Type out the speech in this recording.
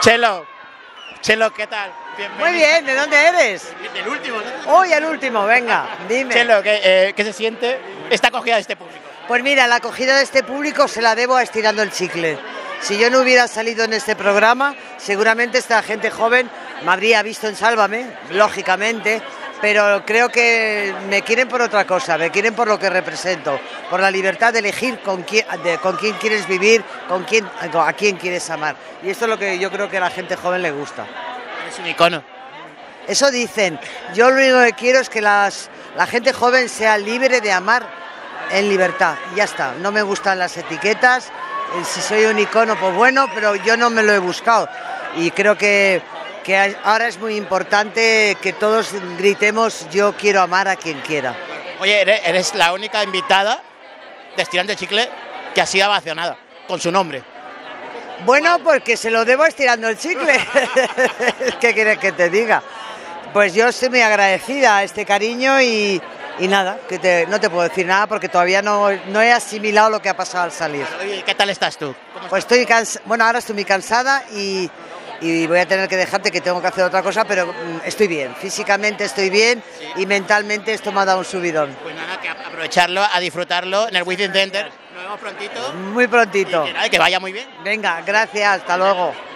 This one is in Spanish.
Chelo, Chelo, ¿qué tal? Bienvenido. Muy bien, ¿de dónde eres? Del último, ¿no? Hoy el último, venga, dime. Chelo, ¿qué se siente esta acogida de este público? Pues mira, la acogida de este público se la debo a Estirando el Chicle. Si yo no hubiera salido en este programa, seguramente esta gente joven me habría visto en Sálvame, lógicamente, pero creo que me quieren por otra cosa, me quieren por lo que represento, por la libertad de elegir con quién quieres vivir, a quién quieres amar. Y esto es lo que yo creo que a la gente joven le gusta. Es un icono. Eso dicen. Yo lo único que quiero es que la gente joven sea libre de amar en libertad. Y ya está. No me gustan las etiquetas. Si soy un icono, pues bueno, pero yo no me lo he buscado. Y creo que ahora es muy importante que todos gritemos: yo quiero amar a quien quiera. Oye, eres la única invitada de Estirando el Chicle que ha sido ovacionada con su nombre. Bueno, porque se lo debo a Estirando el Chicle. ¿Qué quieres que te diga? Pues yo estoy muy agradecida a este cariño y nada, no te puedo decir nada porque todavía no he asimilado lo que ha pasado al salir. Oye, ¿qué tal estás tú? Pues estoy bueno, ahora estoy muy cansada y voy a tener que dejarte, que tengo que hacer otra cosa, pero estoy bien, físicamente estoy bien, sí. Y mentalmente esto me ha dado un subidón. Pues nada, que aprovecharlo, a disfrutarlo en el Within Center. Nos vemos prontito. Muy prontito. Y que vaya muy bien. Venga, gracias, hasta luego.